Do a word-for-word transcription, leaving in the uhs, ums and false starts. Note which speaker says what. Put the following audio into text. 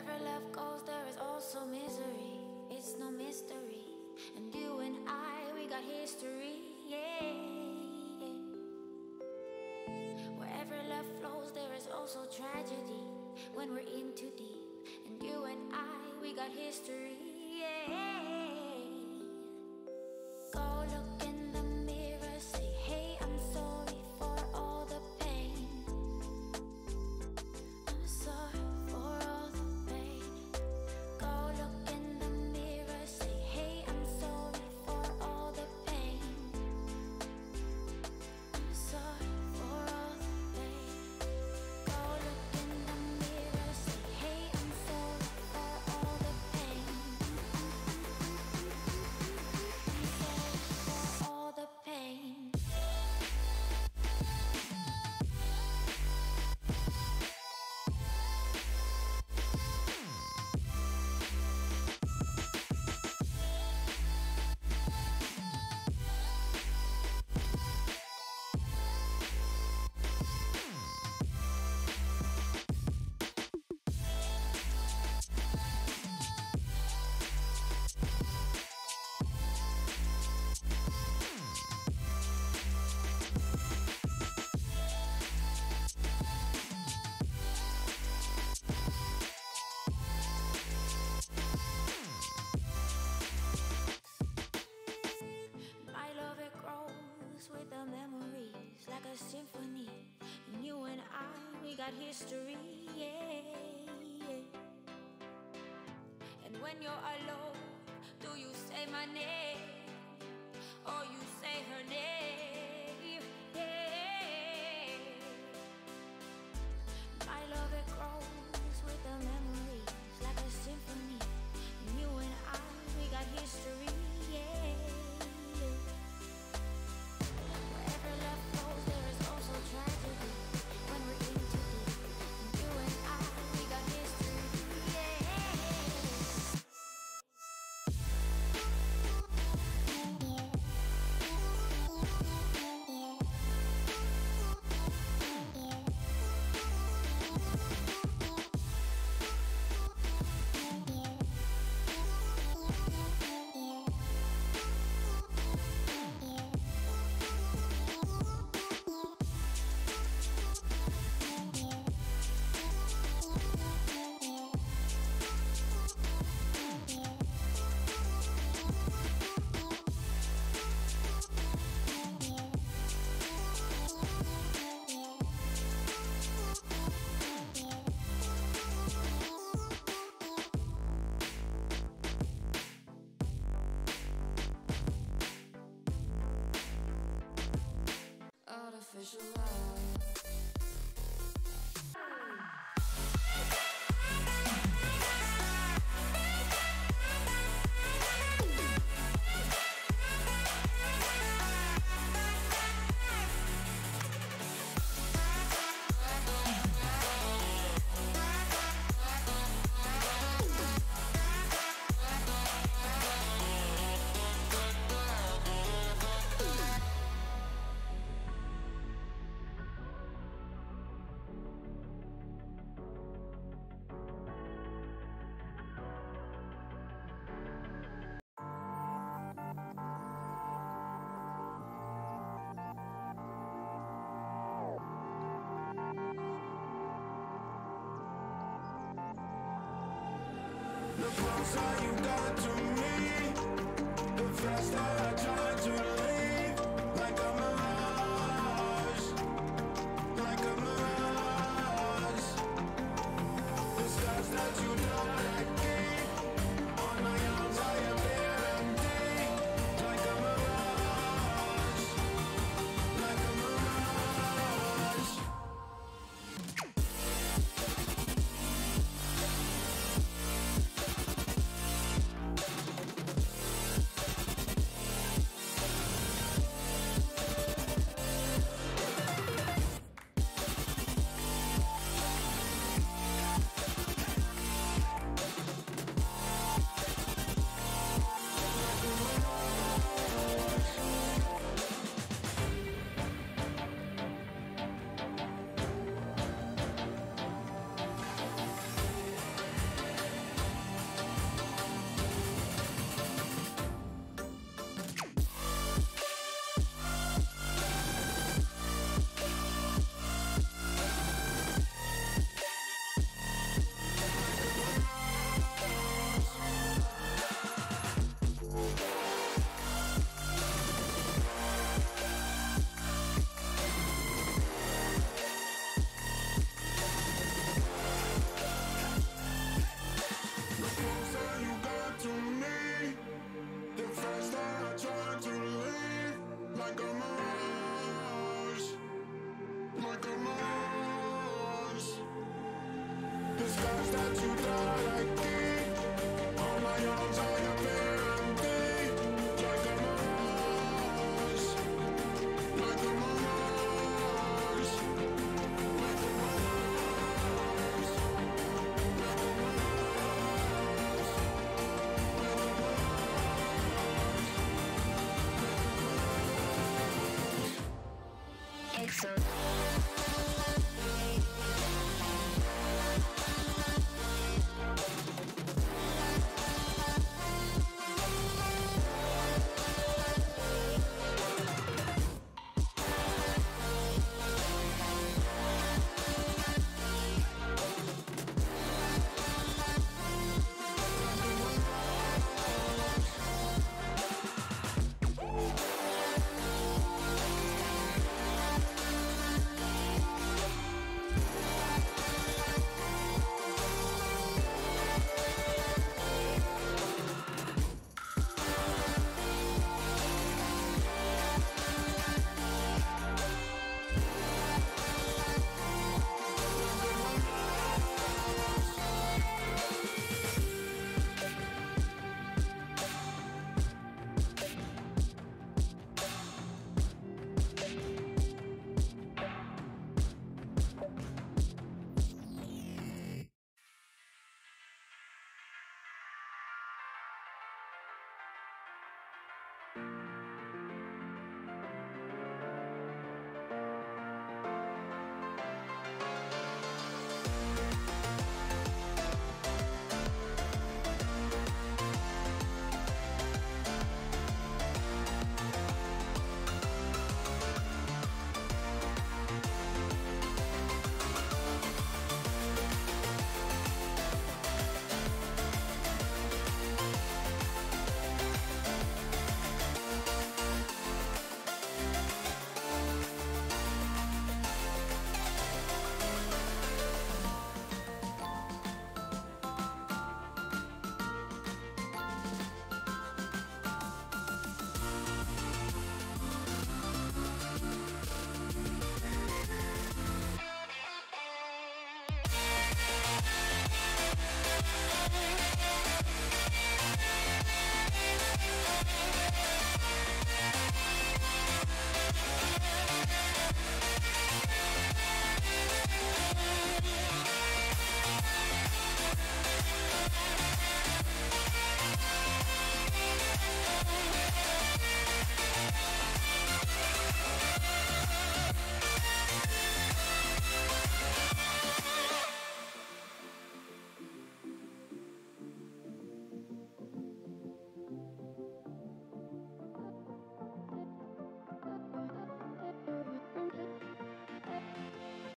Speaker 1: Wherever love goes, there is also misery. It's no mystery. And you and I, we got history, yeah. Wherever love flows, there is also tragedy. When we're in too deep. And you and I, we got history, yeah. Go look in the mirror, say, hey, I'm sorry for all the pain. I'm sorry for all the pain. Go look in the mirror, say, hey, I'm sorry for all the pain. I'm sorry for all the pain. Go look in the mirror, say, hey, I'm sorry for all the pain. For all the pain. My love, it grows with the memories like a symphony. And you and I, we got history, yeah. And when you're alone, do you say my name or you say her name? Yeah. My love, it grows with the memories like a symphony. And you and I, we got history, yeah. Wherever love flows, there is also tragedy. When we're in too deep, and you and I, we got history, yeah. Artificial love.
Speaker 2: The closer you got to me, the faster I try to